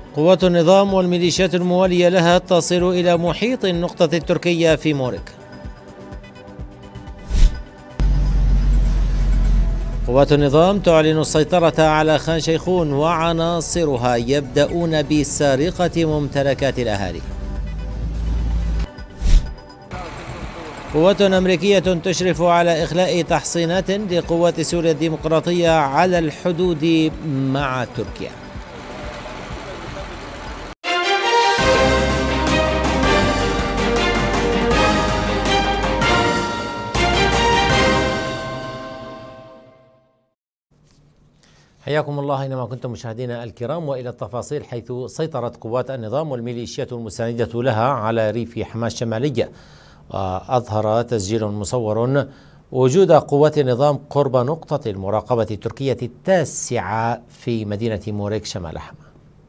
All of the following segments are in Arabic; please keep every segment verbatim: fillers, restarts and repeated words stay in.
قوات النظام والميليشيات الموالية لها تصل إلى محيط النقطة التركية في مورك. قوات النظام تعلن السيطرة على خان شيخون وعناصرها يبدأون بسرقة ممتلكات الأهالي. قوات أمريكية تشرف على إخلاء تحصينات لقوات سوريا الديمقراطية على الحدود مع تركيا. حياكم الله أينما كنتم مشاهدينا الكرام، وإلى التفاصيل، حيث سيطرت قوات النظام والميليشيات المساندة لها على ريف حماة الشمالية، وأظهر تسجيل مصور وجود قوات النظام قرب نقطة المراقبة التركية التاسعة في مدينة موريك شمال حما.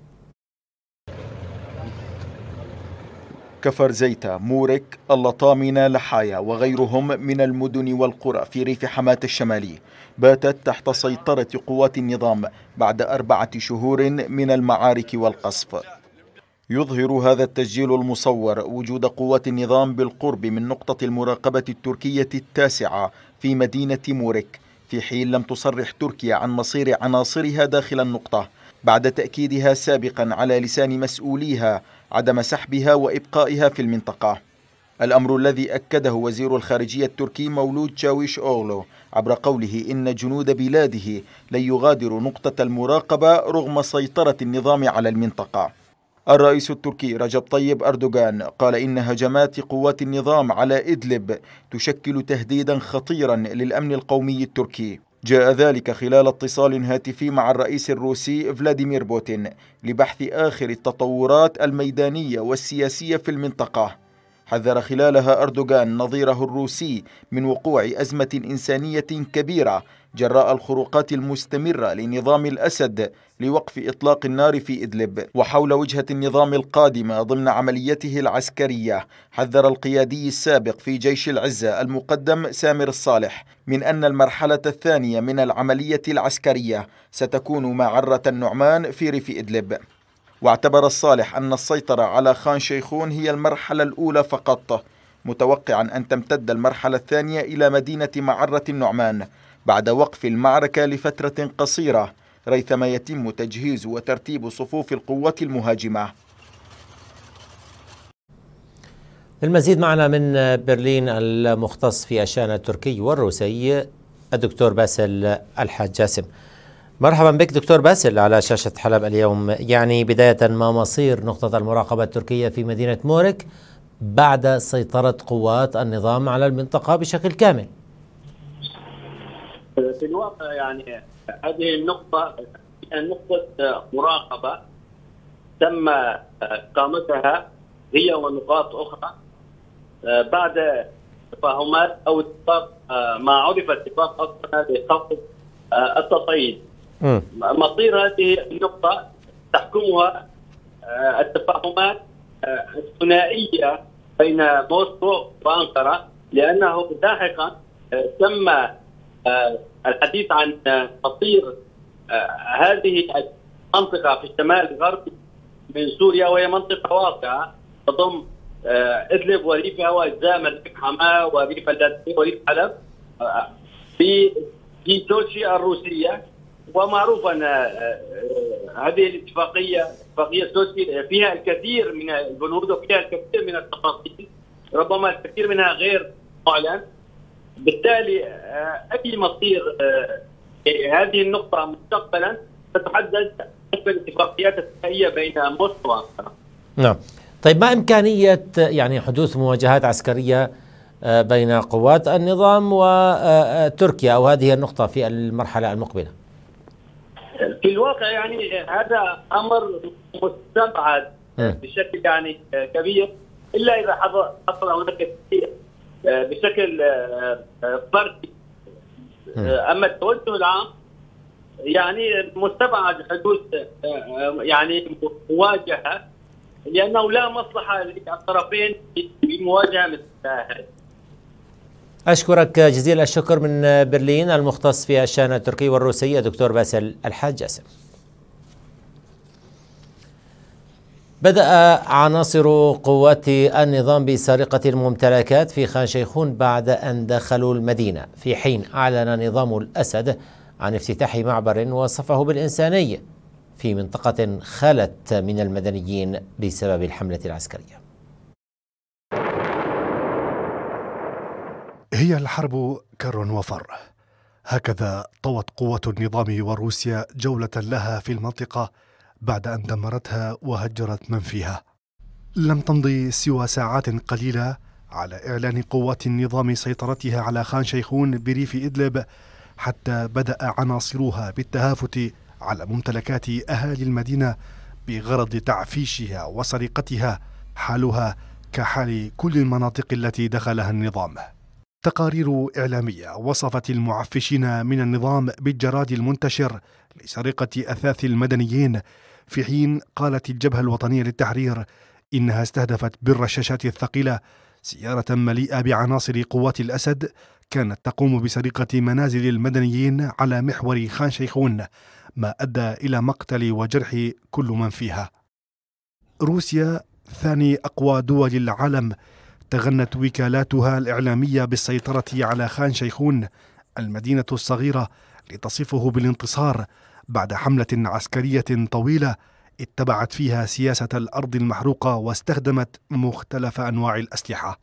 كفر زيتا، مورك، اللطامنة، لحايا وغيرهم من المدن والقرى في ريف حماة الشمالي باتت تحت سيطرة قوات النظام بعد أربعة شهور من المعارك والقصف. يظهر هذا التسجيل المصور وجود قوات النظام بالقرب من نقطة المراقبة التركية التاسعة في مدينة مورك، في حين لم تصرح تركيا عن مصير عناصرها داخل النقطة، بعد تأكيدها سابقا على لسان مسؤوليها عدم سحبها وإبقائها في المنطقة. الأمر الذي أكده وزير الخارجية التركي مولود تشاويش أوغلو عبر قوله إن جنود بلاده لن يغادروا نقطة المراقبة رغم سيطرة النظام على المنطقة. الرئيس التركي رجب طيب أردوغان قال إن هجمات قوات النظام على إدلب تشكل تهديدا خطيرا للأمن القومي التركي. جاء ذلك خلال اتصال هاتفي مع الرئيس الروسي فلاديمير بوتين لبحث آخر التطورات الميدانية والسياسية في المنطقة. حذر خلالها أردوغان نظيره الروسي من وقوع أزمة إنسانية كبيرة جراء الخروقات المستمرة لنظام الأسد لوقف إطلاق النار في إدلب. وحول وجهة النظام القادمة ضمن عمليته العسكرية، حذر القيادي السابق في جيش العزة المقدم سامر الصالح من أن المرحلة الثانية من العملية العسكرية ستكون معرة النعمان في ريف إدلب. واعتبر الصالح أن السيطرة على خان شيخون هي المرحلة الأولى فقط، متوقعا أن تمتد المرحلة الثانية إلى مدينة معرة النعمان بعد وقف المعركة لفترة قصيرة، ريثما يتم تجهيز وترتيب صفوف القوات المهاجمة. المزيد معنا من برلين المختص في الشأن التركي والروسي الدكتور باسل الحاج جاسم. مرحبا بك دكتور باسل على شاشة حلب اليوم. يعني بداية، ما مصير نقطة المراقبة التركية في مدينة مورك بعد سيطرة قوات النظام على المنطقة بشكل كامل؟ في الواقع يعني هذه النقطة نقطة مراقبة تم إقامتها هي ونقاط أخرى بعد تفاهمات أو اتفاق ما عرف اتفاق أصلا لخفض التصعيد. مصير هذه النقطة تحكمها التفاهمات الثنائية بين موسكو وأنقرة، لأنه لاحقا تم الحديث عن مصير هذه المنطقة في الشمال الغربي من سوريا، وهي منطقة واسعة تضم إدلب وريفها وأجزاء من ريف حماة وريف اللاتيني وريف حلب في في تركيا الروسية. ومعروف أن هذه الاتفاقية اتفاقية تركيا فيها الكثير من البنود وفيها الكثير من التفاصيل، ربما الكثير منها غير معلن. بالتالي أي مصير هذه النقطة مستقبلا تتحدد بالاتفاقيات الثنائية بين موسكو وأنقرة. نعم. طيب، ما إمكانية يعني حدوث مواجهات عسكرية بين قوات النظام وتركيا أو هذه النقطة في المرحلة المقبلة؟ في الواقع يعني هذا أمر مستبعد بشكل يعني كبير، إلا إذا حصل هناك تأثير بشكل فردي. أما التوجه العام يعني مستبعد حدوث يعني مواجهة، لأنه لا مصلحة للطرفين بمواجهة مثل هذه. أشكرك جزيل الشكر من برلين المختص في الشأن التركي والروسي دكتور باسل الحاج جاسم. بدأ عناصر قوات النظام بسرقة الممتلكات في خان شيخون بعد أن دخلوا المدينة، في حين أعلن نظام الأسد عن افتتاح معبر وصفه بالإنساني في منطقة خلت من المدنيين بسبب الحملة العسكرية. هي الحرب كر وفر، هكذا طوت قوة النظام وروسيا جولة لها في المنطقة بعد أن دمرتها وهجرت من فيها. لم تمضي سوى ساعات قليلة على إعلان قوات النظام سيطرتها على خان شيخون بريف إدلب، حتى بدأ عناصرها بالتهافت على ممتلكات أهالي المدينة بغرض تعفيشها وسرقتها، حالها كحال كل المناطق التي دخلها النظام. تقارير إعلامية وصفت المعفشين من النظام بالجراد المنتشر لسرقة أثاث المدنيين، في حين قالت الجبهة الوطنية للتحرير إنها استهدفت بالرشاشات الثقيلة سيارة مليئة بعناصر قوات الأسد كانت تقوم بسرقة منازل المدنيين على محور خان شيخون، ما أدى إلى مقتل وجرح كل من فيها. روسيا ثاني أقوى دول العالم تغنت وكالاتها الإعلامية بالسيطرة على خان شيخون المدينة الصغيرة لتصفه بالانتصار بعد حملة عسكرية طويلة اتبعت فيها سياسة الأرض المحروقة واستخدمت مختلف أنواع الأسلحة.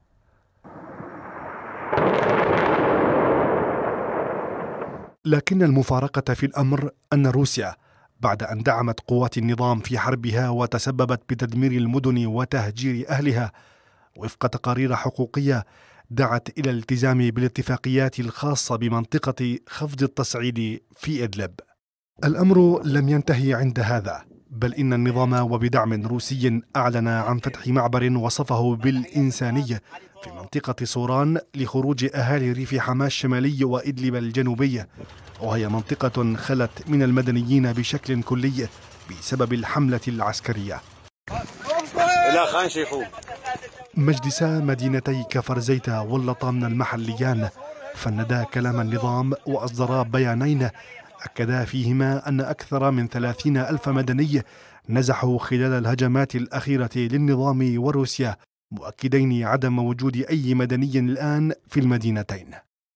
لكن المفارقة في الأمر أن روسيا بعد أن دعمت قوات النظام في حربها وتسببت بتدمير المدن وتهجير أهلها وفق تقارير حقوقية، دعت إلى الالتزام بالاتفاقيات الخاصة بمنطقة خفض التصعيد في إدلب. الأمر لم ينتهي عند هذا، بل إن النظام وبدعم روسي أعلن عن فتح معبر وصفه بالإنساني في منطقة صوران لخروج أهالي ريف حماة الشمالي وإدلب الجنوبي، وهي منطقة خلت من المدنيين بشكل كلي بسبب الحملة العسكرية. إلى خان شيخون مجلسا مدينتي كفر زيتا واللطام المحليان فندا كلام النظام وأصدرا بيانين أكدا فيهما أن أكثر من ثلاثين ألف مدني نزحوا خلال الهجمات الأخيرة للنظام وروسيا، مؤكدين عدم وجود أي مدني الآن في المدينتين.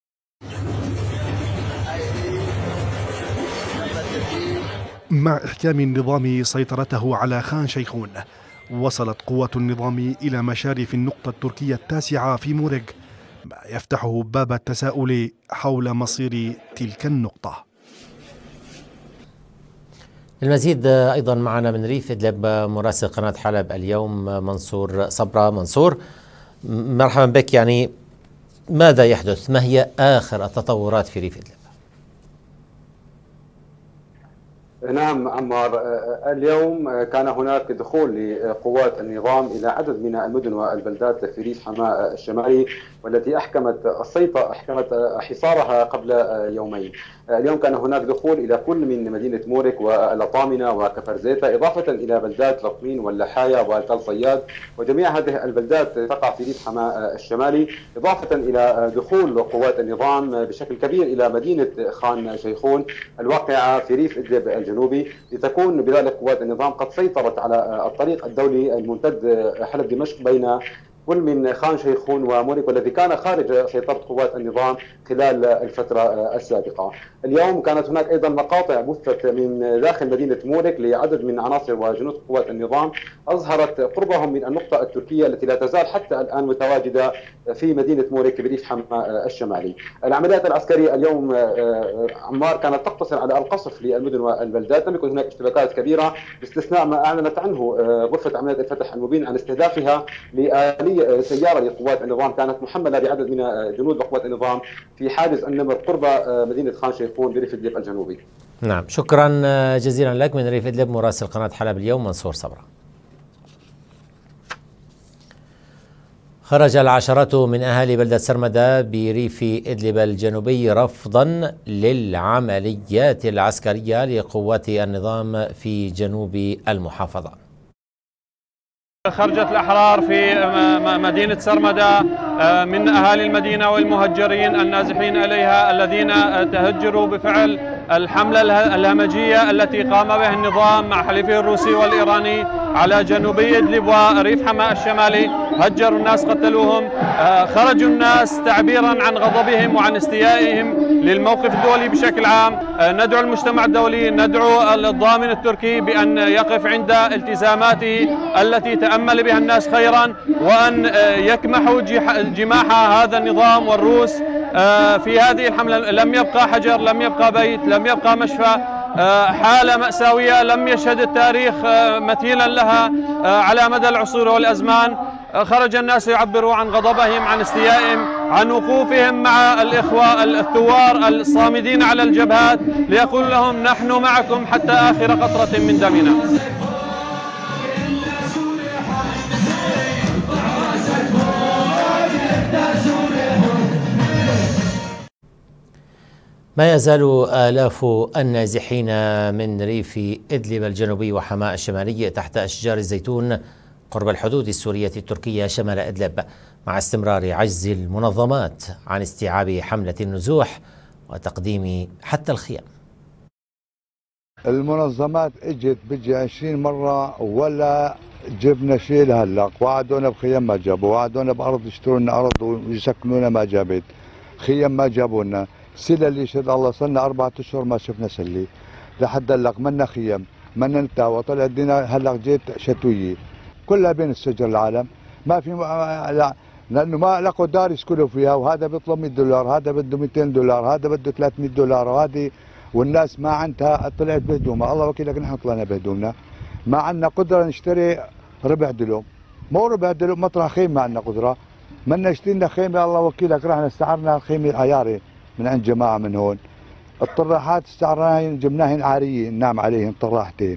مع إحكام النظام سيطرته على خان شيخون، وصلت قوات النظام إلى مشارف النقطة التركية التاسعة في مورج، ما يفتحه باب التساؤل حول مصير تلك النقطة. المزيد أيضا معنا من ريف إدلب مراسل قناة حلب اليوم منصور صبرا. منصور، مرحبا بك. يعني ماذا يحدث؟ ما هي آخر التطورات في ريف إدلب؟ نعم عمار، اليوم كان هناك دخول لقوات النظام إلى عدد من المدن والبلدات في ريف حماة الشمالي، والتي أحكمت السيطرة أحكمت حصارها قبل يومين. اليوم كان هناك دخول إلى كل من مدينة مورك والطامنة وكفر زيتا، إضافة إلى بلدات لطمين واللحاية وتل صياد، وجميع هذه البلدات تقع في ريف حماة الشمالي، إضافة إلى دخول قوات النظام بشكل كبير إلى مدينة خان شيخون الواقعة في ريف إدلب الجنوبي، لتكون بذلك قوات النظام قد سيطرت على الطريق الدولي الممتد حلب دمشق بين كل من خان شيخون ومورك، والذي كان خارج سيطرة قوات النظام خلال الفترة السابقة. اليوم كانت هناك أيضا مقاطع بثت من داخل مدينة مورك لعدد من عناصر وجنود قوات النظام، أظهرت قربهم من النقطة التركية التي لا تزال حتى الآن متواجدة في مدينة مورك بريف حماة الشمالي. العمليات العسكرية اليوم عمار كانت تقتصر على القصف للمدن والبلدات، لم يكن هناك اشتباكات كبيرة باستثناء ما أعلنت عنه غرفة عمليات الفتح المبين عن استهدافها لآلية سيارة لقوات النظام كانت محملة بعدد من جنود قوات النظام في حاجز النمر قرب مدينة خان شيخون بريف إدلب الجنوبي. نعم، شكرا جزيلا لك من ريف إدلب مراسل قناة حلب اليوم منصور صبرا. خرج العشرات من أهالي بلدة سرمدة بريف إدلب الجنوبي رفضا للعمليات العسكرية لقوات النظام في جنوب المحافظة. خرجت الأحرار في مدينة سرمدة من أهالي المدينة والمهجرين النازحين إليها الذين تهجروا بفعل الحملة الهمجية التي قام بها النظام مع حليفه الروسي والإيراني على جنوبي إدلب وريف حماة الشمالي، هجروا الناس، قتلوهم. خرجوا الناس تعبيرا عن غضبهم وعن استيائهم للموقف الدولي بشكل عام. ندعو المجتمع الدولي، ندعو الضامن التركي بأن يقف عند التزاماته التي تأمل بها الناس خيرا، وأن يكمحوا جماح هذا النظام والروس في هذه الحملة. لم يبقى حجر، لم يبقى بيت، لم يبقى مشفى، حالة مأساوية لم يشهد التاريخ مثيلا لها على مدى العصور والأزمان. خرج الناس يعبروا عن غضبهم، عن استيائهم، عن وقوفهم مع الإخوة الثوار الصامدين على الجبهات، ليقول لهم نحن معكم حتى آخر قطرة من دمنا. ما يزال آلاف النازحين من ريف إدلب الجنوبي وحماة الشمالي تحت أشجار الزيتون قرب الحدود السورية التركية شمال إدلب، مع استمرار عجز المنظمات عن استيعاب حملة النزوح وتقديم حتى الخيام. المنظمات اجت بيجي عشرين مرة ولا جبنا شيء لهلا، وعدونا بخيام ما جابوا، وعدونا بأرض يشتروا لنا أرض ويسكنونا ما جابت، خيام ما جابوا لنا، سلة اللي يشهد الله صلنا أربعة أشهر ما شفنا سلة لحد هلا، منا خيام منا نتاوى، طلع الدينا هلا جيت شتوية كلها بين الشجر العالم، ما في لا لانه ما لقوا دار يسكنوا فيها، وهذا بيطلب مئة دولار، هذا بده مئتين دولار، هذا بده ثلاثمئة دولار، وهذه والناس ما عندها طلعت بهدومها، الله وكيلك نحن طلعنا بهدومنا، ما عندنا قدره نشتري ربع دلوم، مو ربع دلوم مطرح خيمه ما عندنا قدره، بدنا نشتري لنا خيمه الله وكيلك رحنا استعرنا خيمه عياري من عند جماعه من هون، الطراحات استعرناهن جبناهن عاريه ننام عليهن طراحتين.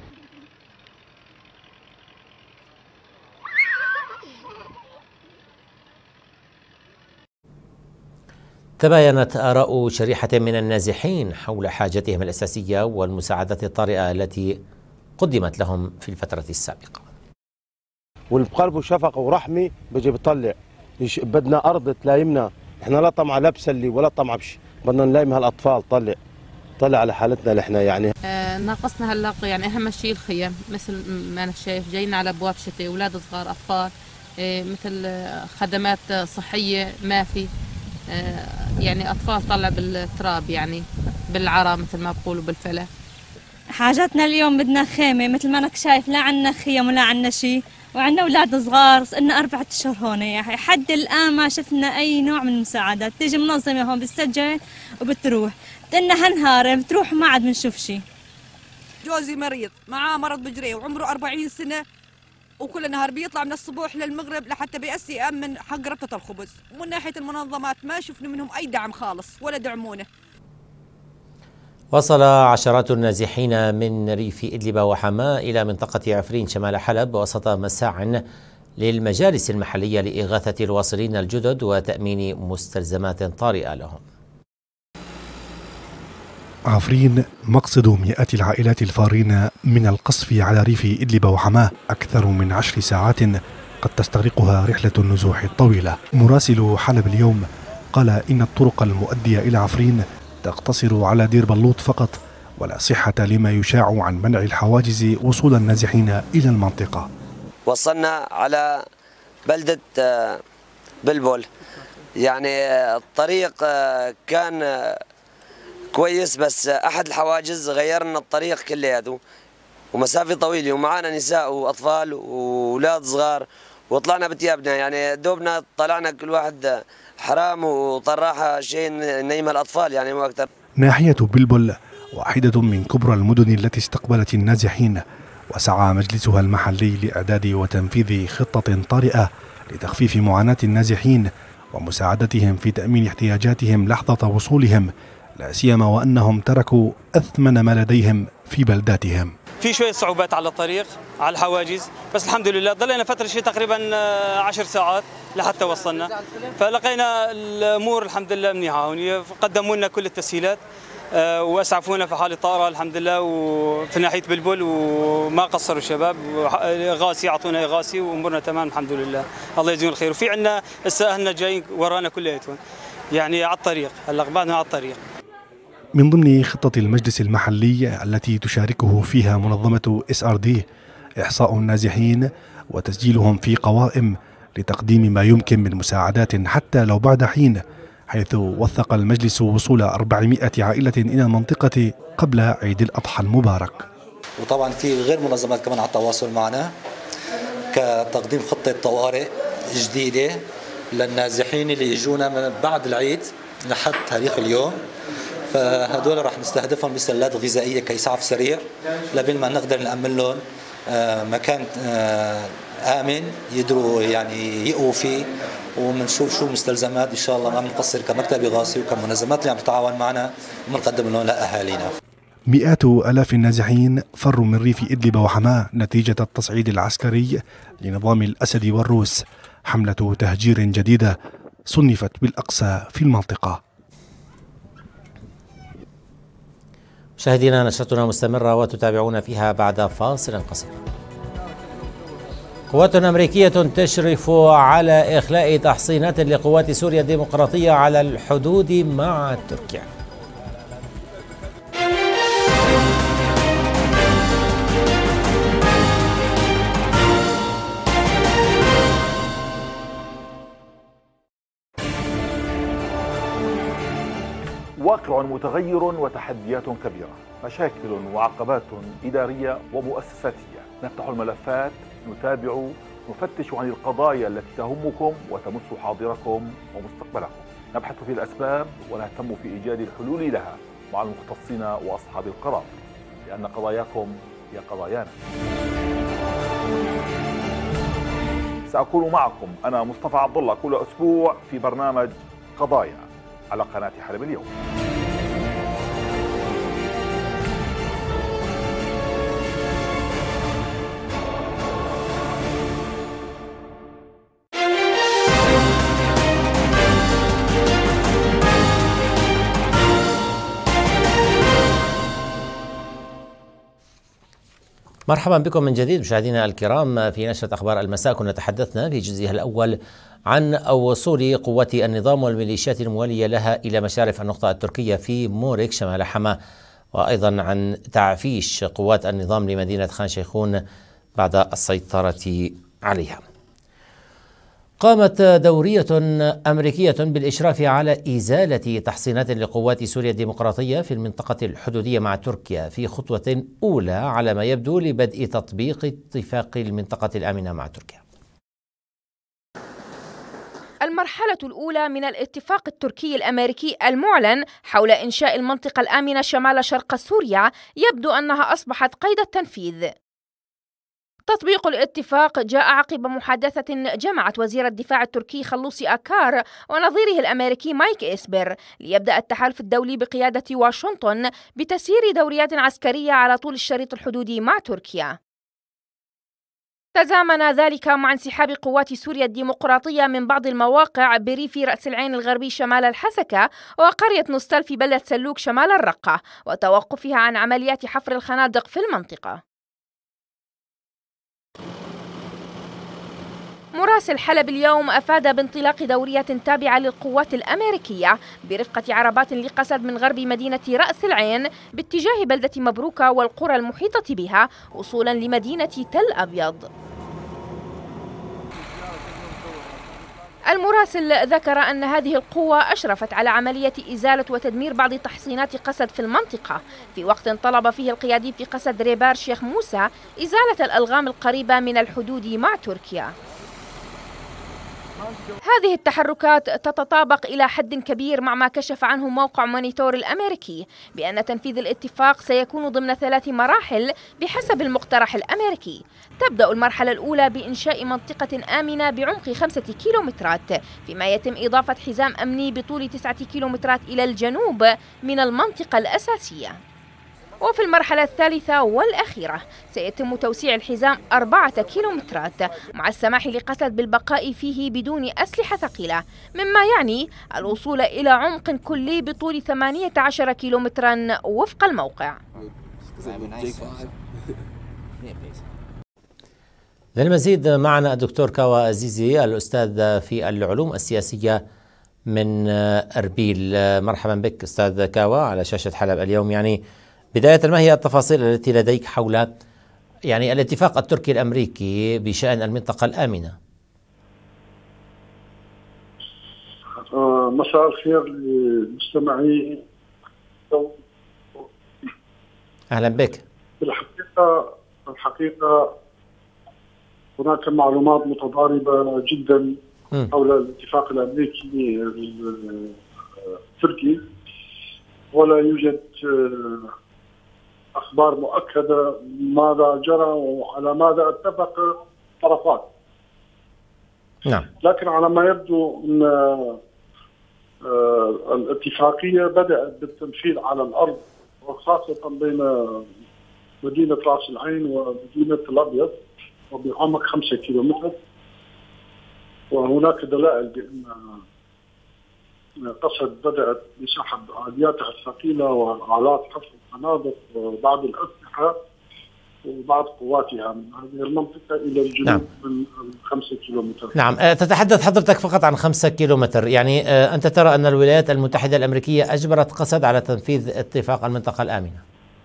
تباينت آراء شريحة من النازحين حول حاجتهم الأساسية والمساعدات الطارئة التي قدمت لهم في الفترة السابقة. واللي بقلبه شفقة ورحمة بيجي بيطلع، بدنا أرض تلايمنا، احنا لا طمع لا بسلي ولا طمع بشي، بدنا نلايم هالأطفال، طلع طلع على حالتنا اللي احنا يعني. آه ناقصنا هلا يعني أهم شيء الخيم، مثل ما أنا شايف جايين على أبواب شتاء، أولاد صغار، أطفال، آه مثل خدمات صحية ما في، آه يعني أطفال طلع بالتراب يعني بالعرى مثل ما بقولوا بالفلا. حاجاتنا اليوم بدنا خيمة مثل ما أنك شايف، لا عنا خيم ولا عنا شيء، وعندنا أولاد صغار صرنا أربعة أشهر هون، يعني حد الآن ما شفنا أي نوع من المساعدات، تيجي منظمة هون بتسجل وبتروح، بدنا هالنهار بتروح وما عاد بنشوف شيء. جوزي مريض معاه مرض بجريه وعمره أربعين سنة، وكل نهار بيطلع من الصبح للمغرب لحتى بيأسي يأمن حق ربطة الخبز، ومن ناحية المنظمات ما شفنا منهم أي دعم خالص ولا دعمونا. وصل عشرات النازحين من ريف إدلب وحماة إلى منطقة عفرين شمال حلب وسط مساع للمجالس المحلية لإغاثة الواصلين الجدد وتأمين مستلزمات طارئة لهم. عفرين مقصد مئات العائلات الفارين من القصف على ريف إدلب وحماة، أكثر من عشر ساعات قد تستغرقها رحلة النزوح الطويلة. مراسل حلب اليوم قال إن الطرق المؤدية إلى عفرين تقتصر على دير بلوط فقط، ولا صحة لما يشاع عن منع الحواجز وصول النازحين إلى المنطقة. وصلنا على بلدة بلبل، يعني الطريق كان كويس بس أحد الحواجز غيرنا الطريق كلياته، ومسافة طويلة ومعانا نساء وأطفال وأولاد صغار، وطلعنا بتيابنا يعني دوبنا طلعنا كل واحد حرام وطراحة شيء نيم الأطفال يعني مو أكثر. ناحية بلبل واحدة من كبرى المدن التي استقبلت النازحين، وسعى مجلسها المحلي لإعداد وتنفيذ خطة طارئة لتخفيف معاناة النازحين ومساعدتهم في تأمين احتياجاتهم لحظة وصولهم، لا سيما وأنهم تركوا أثمن ما لديهم في بلداتهم. في شوية صعوبات على الطريق على الحواجز، بس الحمد لله ضلينا فترة شيء تقريبا عشر ساعات لحتى وصلنا، فلقينا الأمور الحمد لله منيحة هون، قدموا لنا كل التسهيلات وأسعفونا في حال الطائرة الحمد لله، وفي ناحية بلبل وما قصروا الشباب، إغاثي أعطونا إغاثي وأمورنا تمام الحمد لله، الله يجزيهم الخير. وفي عندنا هسه أهلنا جايين ورانا كلياتهم يعني على الطريق، هلا بعدنا على الطريق. من ضمن خطة المجلس المحلي التي تشاركه فيها منظمة إس آر دي إحصاء النازحين وتسجيلهم في قوائم لتقديم ما يمكن من مساعدات حتى لو بعد حين، حيث وثق المجلس وصول أربعمائة عائلة إلى المنطقة قبل عيد الأضحى المبارك. وطبعا في غير منظمات كمان على التواصل معنا كتقديم خطة طوارئ جديدة للنازحين اللي يجونا من بعد العيد لحد تاريخ اليوم، فهدول رح نستهدفهم بسلات غذائية كإسعاف سريع لبين ما نقدر نأمن لهم مكان آمن يقدروا يعني يقووا فيه، ومنشوف شو مستلزمات إن شاء الله ما بنقصر كمكتب إغاثي وكمنظمات اللي عم تتعاون معنا وبنقدم لهم لأهالينا. مئات آلاف النازحين فروا من ريف إدلب وحماة نتيجة التصعيد العسكري لنظام الأسد والروس. حملة تهجير جديدة صنفت بالأقصى في المنطقة. مشاهدينا، نشرتنا مستمرة وتتابعون فيها بعد فاصل قصير. قوات أمريكية تشرف على إخلاء تحصينات لقوات سوريا الديمقراطية على الحدود مع تركيا. واقع متغير وتحديات كبيرة، مشاكل وعقبات إدارية ومؤسساتية. نفتح الملفات، نتابع، نفتش عن القضايا التي تهمكم وتمس حاضركم ومستقبلكم. نبحث في الأسباب ونهتم في إيجاد الحلول لها مع المختصين وأصحاب القرار، لأن قضاياكم هي قضايانا. سأكون معكم أنا مصطفى عبد الله كل أسبوع في برنامج قضايا على قناة حلب اليوم. مرحبا بكم من جديد مشاهدينا الكرام في نشرة أخبار المساء. كنا تحدثنا في جزئها الأول عن وصول قوات النظام والميليشيات الموالية لها إلى مشارف النقطة التركية في موريك شمال حما، وأيضا عن تعفيش قوات النظام لمدينة خان شيخون بعد السيطرة عليها. قامت دورية أمريكية بالإشراف على إزالة تحصينات لقوات سوريا الديمقراطية في المنطقة الحدودية مع تركيا في خطوة أولى على ما يبدو لبدء تطبيق اتفاق المنطقة الآمنة مع تركيا. المرحلة الأولى من الاتفاق التركي الأمريكي المعلن حول إنشاء المنطقة الآمنة شمال شرق سوريا يبدو أنها أصبحت قيد التنفيذ. تطبيق الاتفاق جاء عقب محادثة جمعت وزير الدفاع التركي خلوصي أكار ونظيره الأمريكي مايك إسبر ليبدأ التحالف الدولي بقيادة واشنطن بتسيير دوريات عسكرية على طول الشريط الحدودي مع تركيا. تزامن ذلك مع انسحاب قوات سوريا الديمقراطية من بعض المواقع بريف رأس العين الغربي شمال الحسكة وقرية نستل في بلدة سلوك شمال الرقة، وتوقفها عن عمليات حفر الخنادق في المنطقة. مراسل حلب اليوم أفاد بانطلاق دورية تابعة للقوات الأمريكية برفقة عربات لقسد من غرب مدينة رأس العين باتجاه بلدة مبروكة والقرى المحيطة بها وصولا لمدينة تل أبيض. المراسل ذكر أن هذه القوة أشرفت على عملية إزالة وتدمير بعض تحصينات قسد في المنطقة، في وقت طلب فيه القيادي في قسد ريبار شيخ موسى إزالة الألغام القريبة من الحدود مع تركيا. هذه التحركات تتطابق إلى حد كبير مع ما كشف عنه موقع مونيتور الأمريكي بأن تنفيذ الاتفاق سيكون ضمن ثلاث مراحل بحسب المقترح الأمريكي. تبدأ المرحلة الأولى بإنشاء منطقة آمنة بعمق خمسة كيلومترات، فيما يتم إضافة حزام أمني بطول تسعة كيلومترات إلى الجنوب من المنطقة الأساسية. وفي المرحلة الثالثة والأخيرة سيتم توسيع الحزام أربعة كيلومترات مع السماح لقسد بالبقاء فيه بدون أسلحة ثقيلة، مما يعني الوصول إلى عمق كلي بطول ثمانية عشر كيلومترا وفق الموقع. للمزيد معنا الدكتور كاوا عزيزي الأستاذ في العلوم السياسية من أربيل. مرحبا بك أستاذ كاوا على شاشة حلب اليوم. يعني بداية ما هي التفاصيل التي لديك حول يعني الاتفاق التركي الأمريكي بشأن المنطقة الآمنة. مساء الخير للمستمعين. أهلا بك. الحقيقة الحقيقة هناك معلومات متضاربة جدا م. حول الاتفاق الأمريكي التركي، ولا يوجد أخبار مؤكدة ماذا جرى وعلى ماذا اتفق الطرفان. نعم. لكن على ما يبدو أن الاتفاقية بدأت بالتنفيذ على الأرض، وخاصة بين مدينة رأس العين ومدينة الأبيض، وبعمق خمسة كيلومتر. وهناك دلائل بأن قسد بدأت بسحب آلياتها الثقيلة وآلات حفر القنابل وبعض الأسلحة وبعض قواتها من هذه المنطقة إلى الجنوب. نعم. من خمسة كيلومتر. نعم. تتحدث حضرتك فقط عن خمسة كيلومتر، يعني أنت ترى أن الولايات المتحدة الأمريكية أجبرت قسد على تنفيذ اتفاق المنطقة الآمنة؟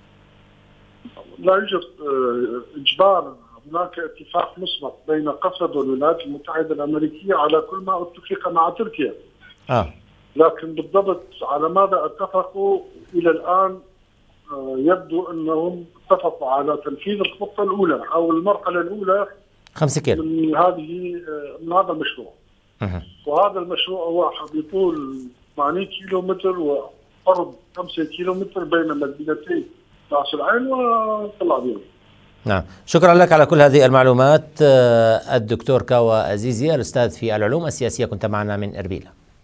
لا يوجد إجبار، هناك اتفاق مسبق بين قسد والولايات المتحدة الأمريكية على كل ما اتفق مع تركيا. آه. لكن بالضبط على ماذا اتفقوا إلى الآن يبدو أنهم اتفقوا على تنفيذ الخطة الأولى أو المرحلة الأولى خمسة كيلو من هذه من هذا المشروع. أه. وهذا المشروع هو بطول ثمانين كيلو متر وقرب خمسة كيلو متر بين مدينتي رأس العين وتل أبيب. نعم، شكرا لك على كل هذه المعلومات الدكتور كاوا أزيزي، الأستاذ في العلوم السياسية، كنت معنا من إربيل.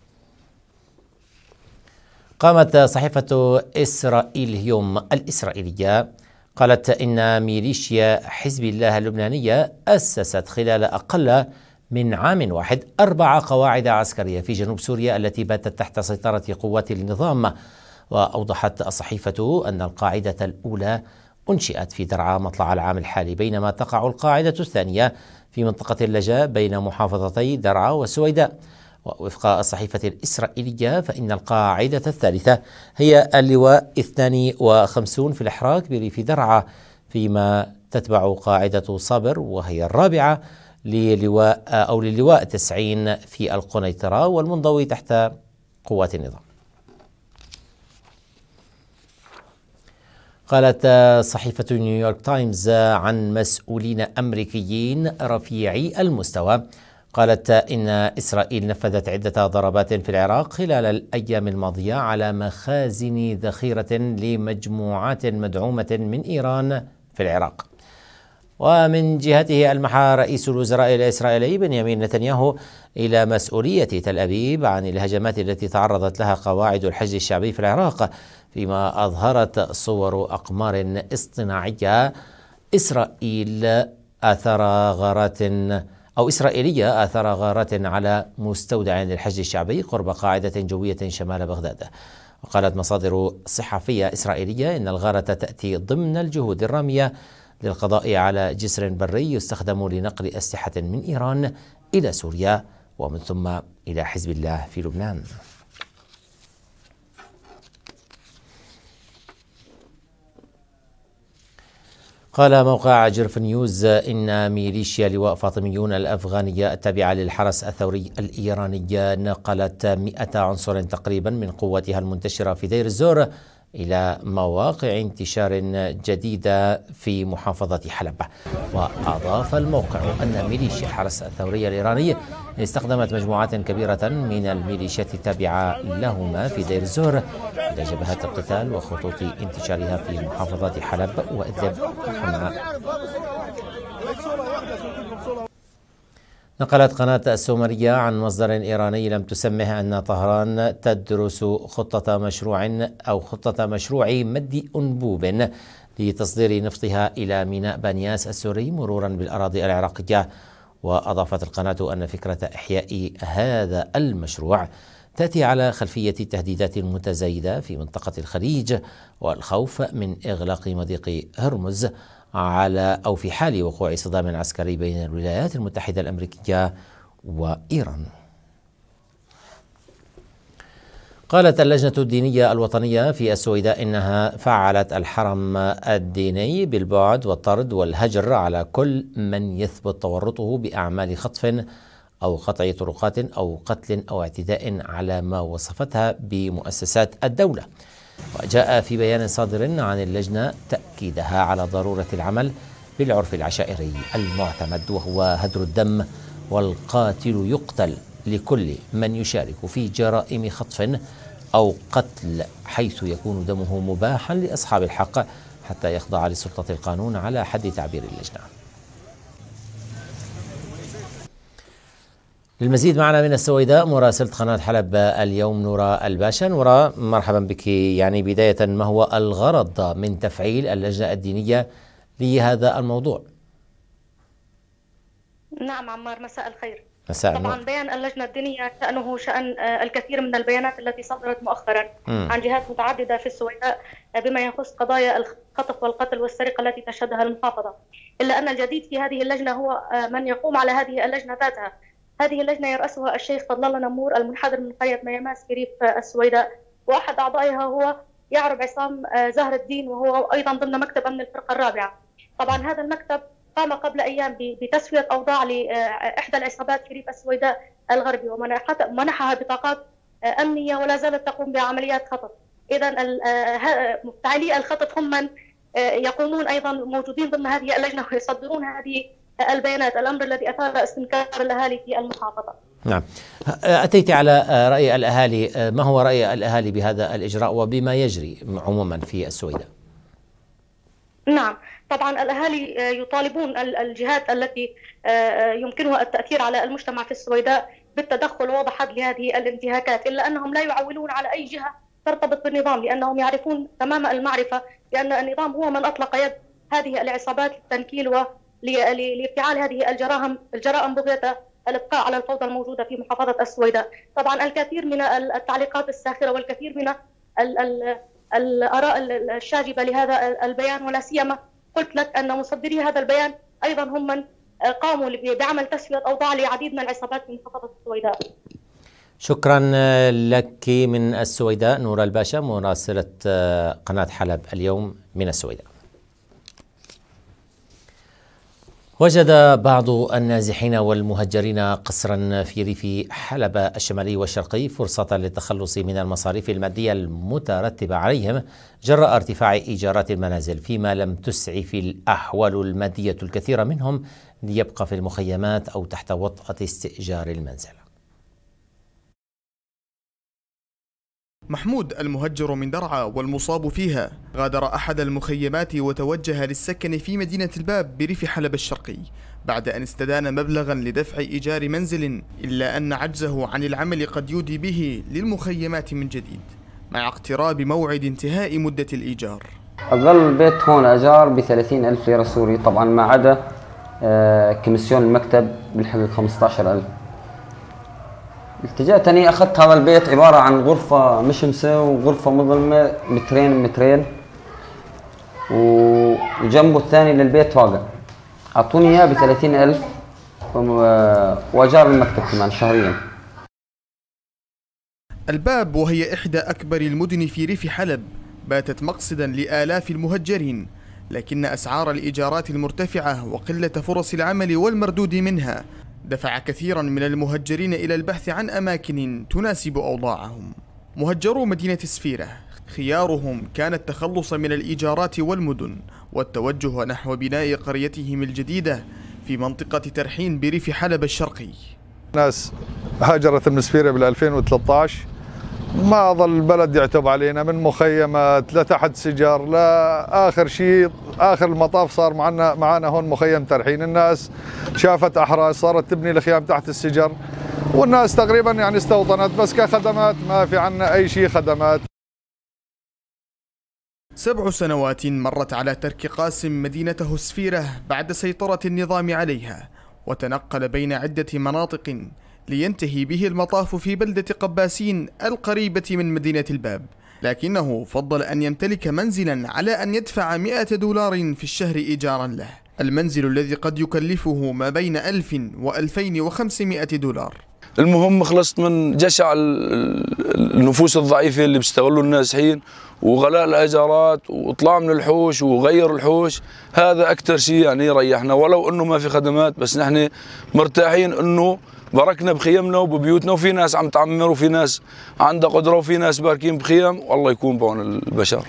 قامت صحيفة إسرائيل اليوم الإسرائيلية قالت إن ميليشيا حزب الله اللبنانية أسست خلال أقل من عام واحد أربع قواعد عسكرية في جنوب سوريا التي باتت تحت سيطرة قوات النظام. وأوضحت الصحيفة أن القاعدة الأولى أنشئت في درعا مطلع العام الحالي، بينما تقع القاعدة الثانية في منطقة اللجاء بين محافظتي درعا والسويداء. ووفق الصحيفة الإسرائيلية فإن القاعدة الثالثة هي اللواء اثنين وخمسين في الإحراق بريف درعا، فيما تتبع قاعدة صابر وهي الرابعة للواء أو للواء تسعين في القنيطرة والمنضوي تحت قوات النظام. قالت صحيفة نيويورك تايمز عن مسؤولين أمريكيين رفيعي المستوى، قالت إن إسرائيل نفذت عدة ضربات في العراق خلال الأيام الماضية على مخازن ذخيرة لمجموعات مدعومة من إيران في العراق. ومن جهته ألمح رئيس الوزراء الإسرائيلي بنيامين نتنياهو إلى مسؤولية تل أبيب عن الهجمات التي تعرضت لها قواعد الحشد الشعبي في العراق، فيما أظهرت صور أقمار اصطناعية إسرائيل آثار غارات أو إسرائيلية آثار غارات على مستودع للحشد الشعبي قرب قاعدة جوية شمال بغداد. وقالت مصادر صحفية إسرائيلية إن الغارة تأتي ضمن الجهود الرامية للقضاء على جسر بري يستخدم لنقل أسلحة من إيران إلى سوريا ومن ثم إلى حزب الله في لبنان. قال موقع جرف نيوز إن ميليشيا لواء فاطميون الأفغانية التابعة للحرس الثوري الإيراني نقلت مئة عنصر تقريبا من قوتها المنتشرة في دير الزور إلى مواقع انتشار جديدة في محافظة حلب. وأضاف الموقع أن ميليشيا الحرس الثوري الإيراني استخدمت مجموعات كبيرة من الميليشيات التابعة لهما في دير الزور إلى جبهات القتال وخطوط انتشارها في محافظات حلب وإدلب وحماة. نقلت قناة السومرية عن مصدر إيراني لم تسمه أن طهران تدرس خطة مشروع أو خطة مشروع مد أنبوب لتصدير نفطها إلى ميناء بانياس السوري مرورا بالأراضي العراقية. وأضافت القناة أن فكرة إحياء هذا المشروع تأتي على خلفية التهديدات المتزايدة في منطقة الخليج والخوف من إغلاق مضيق هرمز على أو في حال وقوع صدام عسكري بين الولايات المتحدة الأمريكية وإيران. قالت اللجنة الدينية الوطنية في السويداء إنها فعلت الحرم الديني بالبعد والطرد والهجر على كل من يثبت تورطه بأعمال خطف أو قطع طرقات أو قتل أو اعتداء على ما وصفتها بمؤسسات الدولة. وجاء في بيان صادر عن اللجنة تأكيدها على ضرورة العمل بالعرف العشائري المعتمد، وهو هدر الدم والقاتل يقتل لكل من يشارك في جرائم خطف أو قتل حيث يكون دمه مباحا لأصحاب الحق حتى يخضع لسلطة القانون على حد تعبير اللجنة. للمزيد معنا من السويداء مراسلة قناة حلب اليوم نورا الباشا. نورا، مرحبا بك. يعني بداية، ما هو الغرض من تفعيل اللجنة الدينية لهذا الموضوع؟ نعم عمار، مساء الخير. مساء طبعا النور. بيان اللجنة الدينية شأنه شأن الكثير من البيانات التي صدرت مؤخرا م. عن جهات متعددة في السويداء بما يخص قضايا الخطف والقتل والسرقة التي تشهدها المحافظة. إلا أن الجديد في هذه اللجنة هو من يقوم على هذه اللجنة ذاتها. هذه اللجنة يرأسها الشيخ فضل الله نمور المنحدر من قرية مياماس في ريف السويداء، وأحد أعضائها هو يعرب عصام زهر الدين، وهو أيضا ضمن مكتب أمن الفرقة الرابعة. طبعا هذا المكتب قام قبل أيام بتسوية أوضاع لإحدى العصابات في ريف السويداء الغربي ومنحها بطاقات أمنية ولا زالت تقوم بعمليات خطف. إذا مفتعلي الخطف هم من يقومون أيضا موجودين ضمن هذه اللجنة ويصدرون هذه البيانات، الأمر الذي أثار استنكار الأهالي في المحافظة. نعم، أتيت على رأي الأهالي. ما هو رأي الأهالي بهذا الإجراء وبما يجري عموما في السويداء؟ نعم، طبعا الأهالي يطالبون الجهات التي يمكنها التأثير على المجتمع في السويداء بالتدخل وضحا لهذه الانتهاكات، إلا أنهم لا يعولون على أي جهة ترتبط بالنظام، لأنهم يعرفون تمام المعرفة بأن النظام هو من أطلق يد هذه العصابات للتنكيل ولابتعال هذه الجرائم الجرائم بغية الإبقاء على الفوضى الموجودة في محافظة السويداء. طبعا الكثير من التعليقات الساخرة والكثير من ال ال الآراء الشاجبة لهذا البيان، ولا سيما قلت لك أن مصدري هذا البيان أيضا هم من قاموا بعمل تسوية أوضاع لعديد من العصابات في محافظة السويداء. شكرا لك من السويداء نورا الباشا، مراسلة قناة حلب اليوم من السويداء. وجد بعض النازحين والمهجرين قسرا في ريف حلب الشمالي والشرقي فرصة للتخلص من المصاريف المادية المترتبة عليهم جراء ارتفاع إيجارات المنازل، فيما لم تسعف الأحوال المادية الكثير منهم ليبقى في المخيمات أو تحت وطأة استئجار المنزل. محمود المهجر من درعا والمصاب فيها غادر أحد المخيمات وتوجه للسكن في مدينة الباب بريف حلب الشرقي بعد أن استدان مبلغا لدفع إيجار منزل، إلا أن عجزه عن العمل قد يودي به للمخيمات من جديد مع اقتراب موعد انتهاء مدة الإيجار. أظل البيت هون أجار بثلاثين ألف ليرة سوري، طبعا ما عدا كمسيون المكتب بالحقيقة خمسة عشر ألف. التجأتني أخذت هذا البيت عبارة عن غرفة مشمسة وغرفة مظلمة مترين مترين، وجنبه الثاني للبيت واقع. أعطوني إياه بثلاثين ألف وأجار المكتب كمان شهريا. الباب وهي إحدى أكبر المدن في ريف حلب باتت مقصدا لآلاف المهجرين، لكن أسعار الإيجارات المرتفعة وقلة فرص العمل والمردود منها دفع كثيرا من المهجرين إلى البحث عن أماكن تناسب أوضاعهم. مهجرو مدينة سفيرة خيارهم كان التخلص من الإيجارات والمدن والتوجه نحو بناء قريتهم الجديدة في منطقة ترحين بريف حلب الشرقي. ناس هاجرت من سفيرة بال ألفين وثلاثة عشر، ما ظل البلد يعتب علينا من مخيمات لتحت سجار لا آخر شيء. آخر المطاف صار معنا معنا هون مخيم ترحين، الناس شافت أحراز صارت تبني الخيام تحت السجر، والناس تقريبا يعني استوطنت، بس كخدمات ما في عنا أي شيء خدمات. سبع سنوات مرت على ترك قاسم مدينته سفيرة بعد سيطرة النظام عليها، وتنقل بين عدة مناطق لينتهي به المطاف في بلدة قباسين القريبة من مدينة الباب، لكنه فضل أن يمتلك منزلا على أن يدفع مئة دولار في الشهر إيجارا له، المنزل الذي قد يكلفه ما بين ألف وألفين وخمسمئة دولار. المهم خلصت من جشع النفوس الضعيفة اللي بيستغلوا النازحين وغلاء الأجارات وإطلاع من الحوش وغير الحوش. هذا أكثر شيء يعني يريحنا، ولو إنه ما في خدمات بس نحن مرتاحين إنه بركنا بخيمنا وببيوتنا، وفي ناس عم تعمر وفي ناس عندها قدرة وفي ناس باركين بخيم، والله يكون بعون البشر.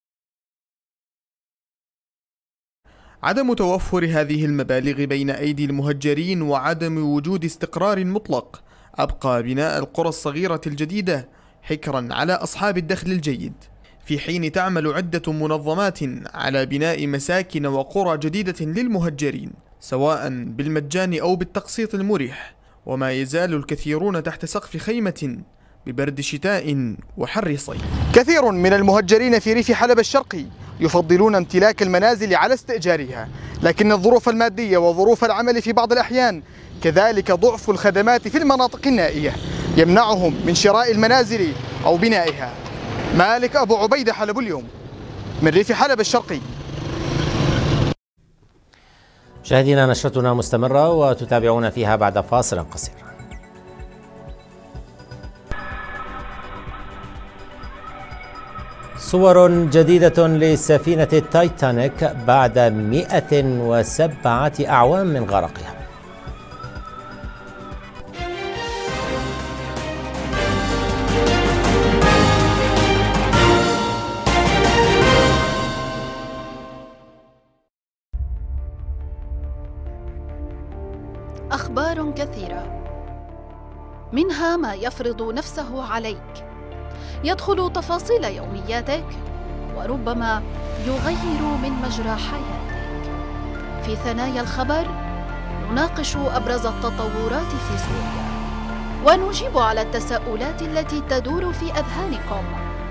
عدم توفر هذه المبالغ بين أيدي المهجرين وعدم وجود استقرار مطلق أبقى بناء القرى الصغيرة الجديدة حكرا على أصحاب الدخل الجيد، في حين تعمل عدة منظمات على بناء مساكن وقرى جديدة للمهجرين سواء بالمجان أو بالتقسيط المريح، وما يزال الكثيرون تحت سقف خيمة ببرد شتاء وحر صيف. كثير من المهجرين في ريف حلب الشرقي يفضلون امتلاك المنازل على استئجارها، لكن الظروف المادية وظروف العمل في بعض الأحيان كذلك ضعف الخدمات في المناطق النائية يمنعهم من شراء المنازل أو بنائها. مالك أبو عبيدة، حلب اليوم، من ريف حلب الشرقي. مشاهدينا، نشرتنا مستمرة وتتابعون فيها بعد فاصل قصير. صور جديدة لسفينة التايتانيك بعد مئة وسبعة أعوام من غرقها. أخبار كثيرة، منها ما يفرض نفسه عليك، يدخل تفاصيل يومياتك، وربما يغير من مجرى حياتك. في ثنايا الخبر نناقش أبرز التطورات في سوريا، ونجيب على التساؤلات التي تدور في أذهانكم.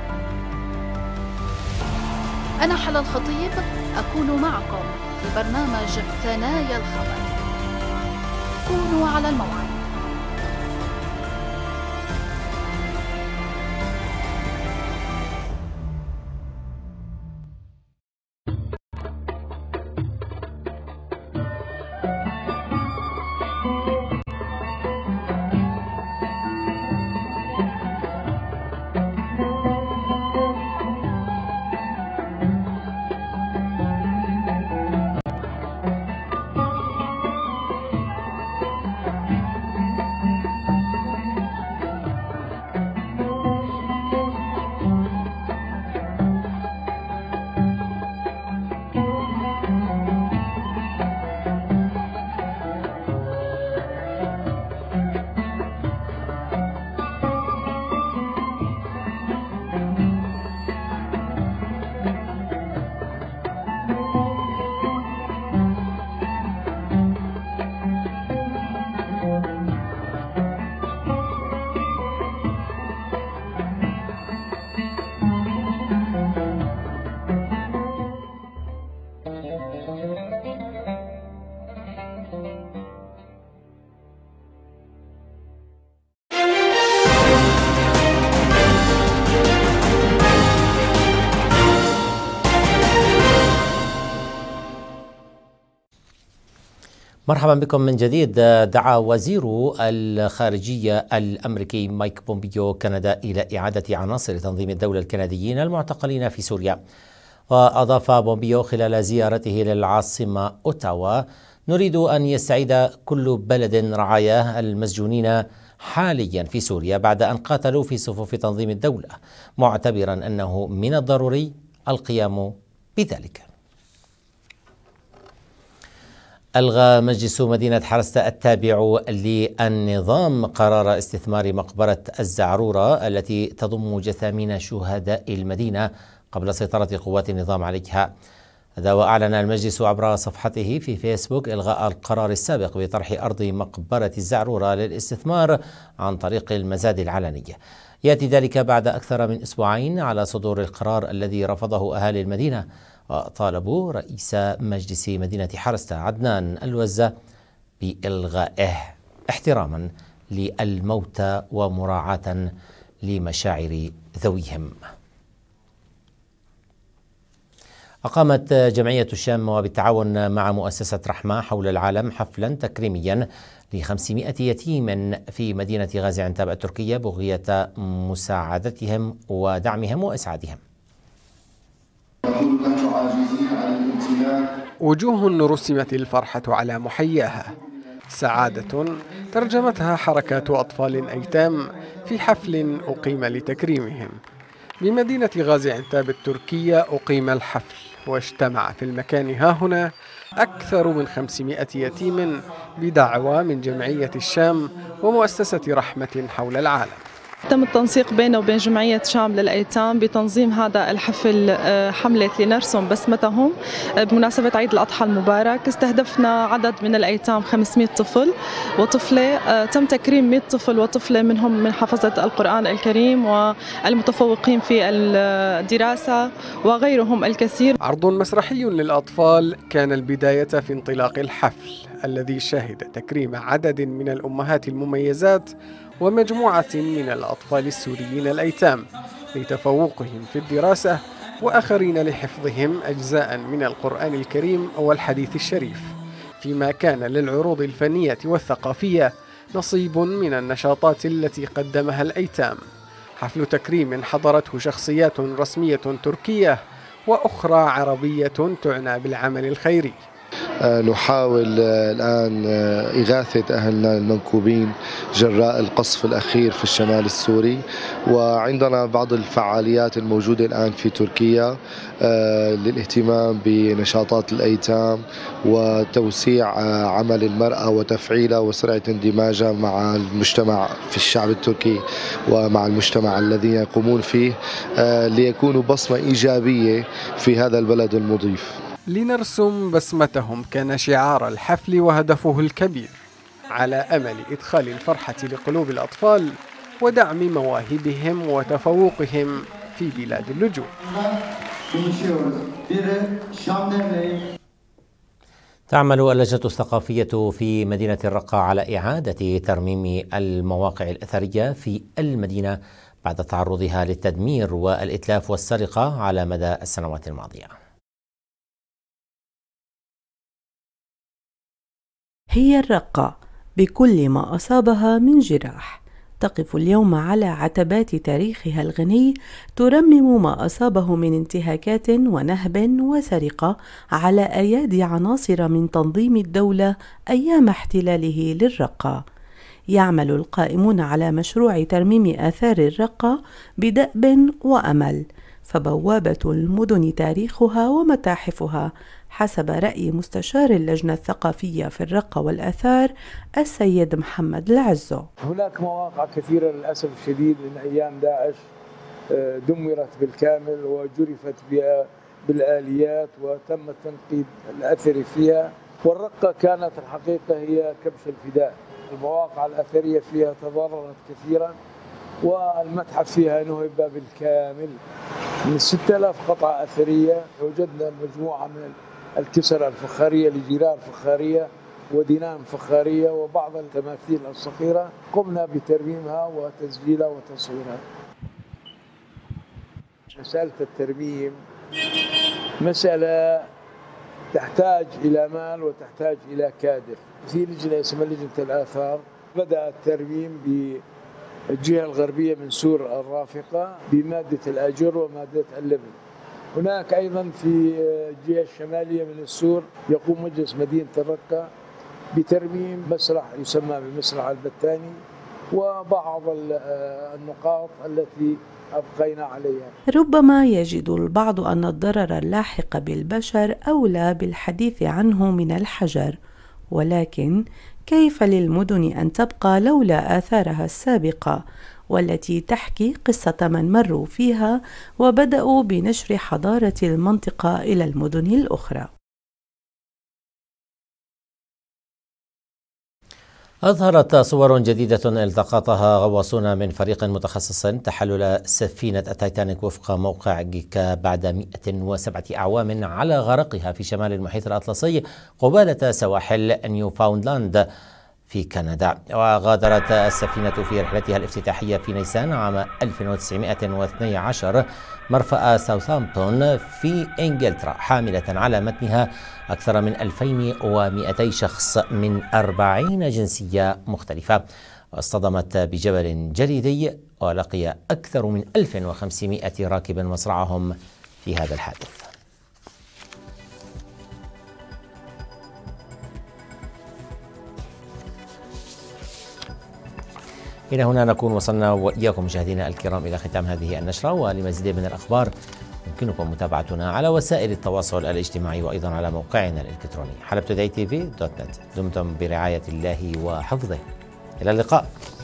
أنا حلا الخطيب، أكون معكم في برنامج ثنايا الخبر. كونوا على الموعد. مرحبا بكم من جديد. دعا وزير الخارجية الأمريكي مايك بومبيو كندا إلى إعادة عناصر تنظيم الدولة الكنديين المعتقلين في سوريا. وأضاف بومبيو خلال زيارته للعاصمة أوتاوا: نريد أن يستعيد كل بلد رعاياه المسجونين حاليا في سوريا بعد أن قاتلوا في صفوف تنظيم الدولة، معتبرا أنه من الضروري القيام بذلك. ألغى مجلس مدينة حرستا التابع للنظام قرار استثمار مقبرة الزعرورة التي تضم جثامين شهداء المدينة قبل سيطرة قوات النظام عليها. هذا وأعلن المجلس عبر صفحته في فيسبوك إلغاء القرار السابق بطرح أرض مقبرة الزعرورة للاستثمار عن طريق المزاد العلني. يأتي ذلك بعد أكثر من أسبوعين على صدور القرار الذي رفضه أهالي المدينة، وطالبوا رئيس مجلس مدينة حرستا عدنان الوزة بإلغائه احتراما للموتى ومراعاة لمشاعر ذويهم. أقامت جمعية الشام وبالتعاون مع مؤسسة رحمة حول العالم حفلا تكريميا ل خمسمائة يتيم في مدينة غازي عنتاب التركية بغية مساعدتهم ودعمهم وإسعادهم. وجوه رسمت الفرحة على محياها، سعادة ترجمتها حركات أطفال أيتام في حفل أقيم لتكريمهم. بمدينة غازي عنتاب التركية أقيم الحفل، واجتمع في المكان هاهنا أكثر من خمسمائة يتيم بدعوى من جمعية الشام ومؤسسة رحمة حول العالم. تم التنسيق بينه وبين جمعية شام للأيتام بتنظيم هذا الحفل حملة لنرسم بسمتهم بمناسبة عيد الأضحى المبارك. استهدفنا عدد من الأيتام خمسمائة طفل وطفلة، تم تكريم مائة طفل وطفلة منهم من حفظة القرآن الكريم والمتفوقين في الدراسة وغيرهم الكثير. عرض مسرحي للأطفال كان البداية في انطلاق الحفل الذي شهد تكريم عدد من الأمهات المميزات ومجموعة من الأطفال السوريين الأيتام لتفوقهم في الدراسة، وآخرين لحفظهم أجزاء من القرآن الكريم والحديث الشريف، فيما كان للعروض الفنية والثقافية نصيب من النشاطات التي قدمها الأيتام. حفل تكريم حضرته شخصيات رسمية تركية وأخرى عربية تعنى بالعمل الخيري. نحاول الآن إغاثة أهلنا المنكوبين جراء القصف الأخير في الشمال السوري، وعندنا بعض الفعاليات الموجودة الآن في تركيا للاهتمام بنشاطات الأيتام وتوسيع عمل المرأة وتفعيلها وسرعة اندماجها مع المجتمع في الشعب التركي ومع المجتمع الذين يقومون فيه ليكونوا بصمة إيجابية في هذا البلد المضيف. لنرسم بسمتهم كان شعار الحفل وهدفه الكبير، على أمل إدخال الفرحة لقلوب الأطفال ودعم مواهبهم وتفوقهم في بلاد اللجوء. تعمل اللجنة الثقافية في مدينة الرقة على إعادة ترميم المواقع الأثرية في المدينة بعد تعرضها للتدمير والإتلاف والسرقة على مدى السنوات الماضية. هي الرقة بكل ما أصابها من جراح تقف اليوم على عتبات تاريخها الغني ترمم ما أصابه من انتهاكات ونهب وسرقة على أيادي عناصر من تنظيم الدولة أيام احتلاله للرقة. يعمل القائمون على مشروع ترميم آثار الرقة بدأب وأمل، فبوابة المدن تاريخها ومتاحفها حسب رأي مستشار اللجنة الثقافية في الرقة والآثار السيد محمد العزو. هناك مواقع كثيرة للأسف الشديد من أيام داعش دمرت بالكامل وجرفت بها بالآليات وتم التنقيب الأثري فيها، والرقة كانت الحقيقة هي كبش الفداء. المواقع الأثرية فيها تضررت كثيرا والمتحف فيها نهب بالكامل. من ستة آلاف قطعة أثرية وجدنا مجموعة من الكسر الفخارية لجيران فخارية ودينام فخارية وبعض التماثيل الصغيرة قمنا بترميمها وتسجيلها وتصويرها. مسألة الترميم مسألة تحتاج إلى مال وتحتاج إلى كادر. في لجنة اسمها لجنة الآثار بدأ الترميم بالجهة الغربية من سور الرافقة بمادة الأجر ومادة اللبن. هناك أيضا في الجهة الشمالية من السور يقوم مجلس مدينة الرقة بترميم مسرح يسمى بمسرح البتاني وبعض النقاط التي أبقينا عليها. ربما يجد البعض أن الضرر اللاحق بالبشر أولى بالحديث عنه من الحجر، ولكن كيف للمدن أن تبقى لولا آثارها السابقة والتي تحكي قصة من مروا فيها وبدأوا بنشر حضارة المنطقة إلى المدن الأخرى. أظهرت صور جديدة التقطها غواصون من فريق متخصص تحلل سفينة التايتانيك وفق موقع جيكا بعد مئة وسبعة أعوام على غرقها في شمال المحيط الأطلسي قبالة سواحل نيوفاوندلاند في كندا. وغادرت السفينة في رحلتها الافتتاحية في نيسان عام ألف وتسعمائة واثني عشر مرفأ ساوثامبتون في إنجلترا، حاملة على متنها أكثر من ألفين ومئتي شخص من أربعين جنسية مختلفة، واصطدمت بجبل جليدي ولقي أكثر من ألف وخمسمائة راكب مصرعهم في هذا الحادث. إلى هنا نكون وصلنا وإياكم مشاهدينا الكرام إلى ختام هذه النشرة، ولمزيد من الأخبار يمكنكم متابعتنا على وسائل التواصل الاجتماعي وأيضا على موقعنا الإلكتروني حلب توداي تي في دوت نت. دمتم برعاية الله وحفظه، إلى اللقاء.